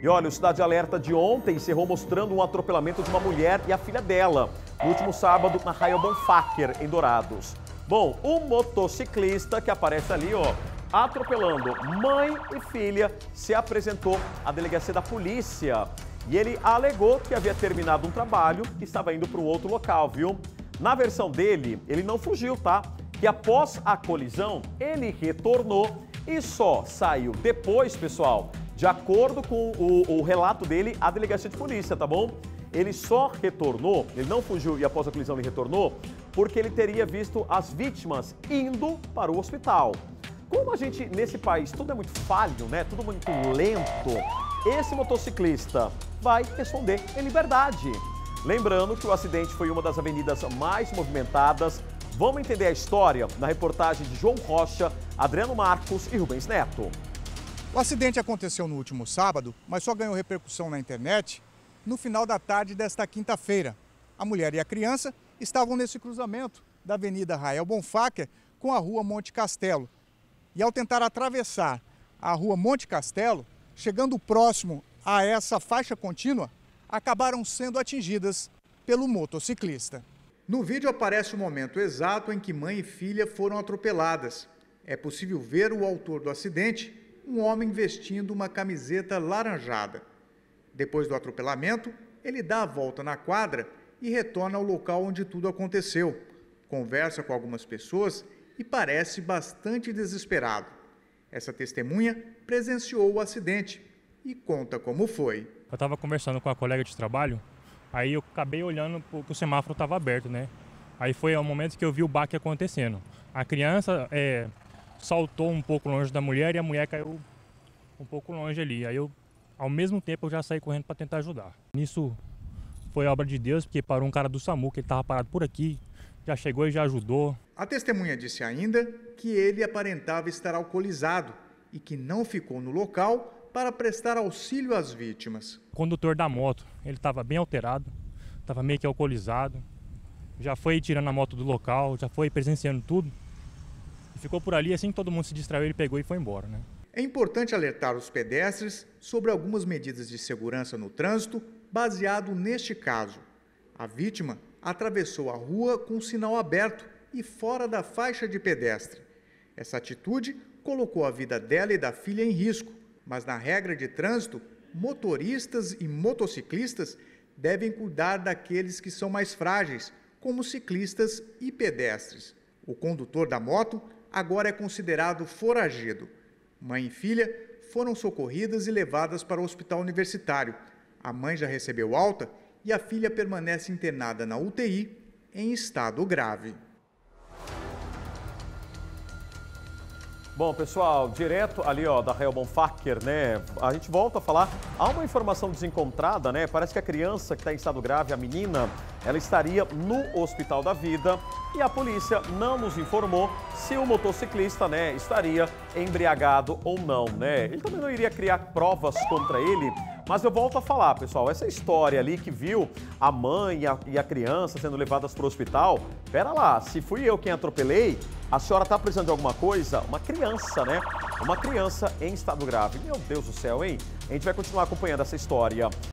E olha, o Cidade Alerta de ontem encerrou mostrando um atropelamento de uma mulher e a filha dela, no último sábado, na Raia Bonfacker, em Dourados. Bom, o motociclista que aparece ali, ó, atropelando mãe e filha, se apresentou à delegacia da polícia. E ele alegou que havia terminado um trabalho e estava indo para um outro local, viu? Na versão dele, ele não fugiu, tá? Que após a colisão, ele retornou e só saiu depois, pessoal, de acordo com o relato dele, à delegacia de polícia, tá bom? Ele só retornou, ele não fugiu e após a colisão ele retornou, porque ele teria visto as vítimas indo para o hospital. Como a gente, nesse país, tudo é muito falho, né? Tudo muito lento, esse motociclista vai responder em liberdade. Lembrando que o acidente foi uma das avenidas mais movimentadas. Vamos entender a história na reportagem de João Rocha, Adriano Marcos e Rubens Neto. O acidente aconteceu no último sábado, mas só ganhou repercussão na internet no final da tarde desta quinta-feira. A mulher e a criança estavam nesse cruzamento da Avenida Rael Bonfacker com a Rua Monte Castelo. E ao tentar atravessar a Rua Monte Castelo, chegando próximo a essa faixa contínua, acabaram sendo atingidas pelo motociclista. No vídeo aparece o momento exato em que mãe e filha foram atropeladas. É possível ver o autor do acidente, um homem vestindo uma camiseta laranjada. Depois do atropelamento, ele dá a volta na quadra e retorna ao local onde tudo aconteceu. Conversa com algumas pessoas e parece bastante desesperado. Essa testemunha presenciou o acidente e conta como foi. Eu estava conversando com a colega de trabalho, aí eu acabei olhando porque o semáforo estava aberto, né? Aí foi o momento que eu vi o baque acontecendo. A criança saltou um pouco longe da mulher e a mulher caiu um pouco longe ali. Aí ao mesmo tempo, eu já saí correndo para tentar ajudar. Nisso foi obra de Deus, porque parou um cara do SAMU, que ele estava parado por aqui, já chegou e já ajudou. A testemunha disse ainda que ele aparentava estar alcoolizado e que não ficou no local para prestar auxílio às vítimas. O condutor da moto, ele estava bem alterado, estava meio que alcoolizado, já foi tirando a moto do local, já foi presenciando tudo. E ficou por ali, assim que todo mundo se distraiu, ele pegou e foi embora, né? É importante alertar os pedestres sobre algumas medidas de segurança no trânsito, baseado neste caso. A vítima atravessou a rua com o sinal aberto e fora da faixa de pedestre. Essa atitude colocou a vida dela e da filha em risco, mas na regra de trânsito, motoristas e motociclistas devem cuidar daqueles que são mais frágeis, como ciclistas e pedestres. O condutor da moto agora é considerado foragido. Mãe e filha foram socorridas e levadas para o hospital universitário. A mãe já recebeu alta e a filha permanece internada na UTI em estado grave. Bom, pessoal, direto ali, ó, da Rael Bonfacker, né? A gente volta a falar. Há uma informação desencontrada, né? Parece que a criança que está em estado grave, a menina, ela estaria no Hospital da Vida e a polícia não nos informou se o motociclista, né, estaria embriagado ou não, né? Ele também não iria criar provas contra ele. Mas eu volto a falar, pessoal, essa história ali que viu a mãe e a criança sendo levadas para o hospital, pera lá, se fui eu quem atropelei, a senhora está precisando de alguma coisa? Uma criança, né? Uma criança em estado grave. Meu Deus do céu, hein? A gente vai continuar acompanhando essa história.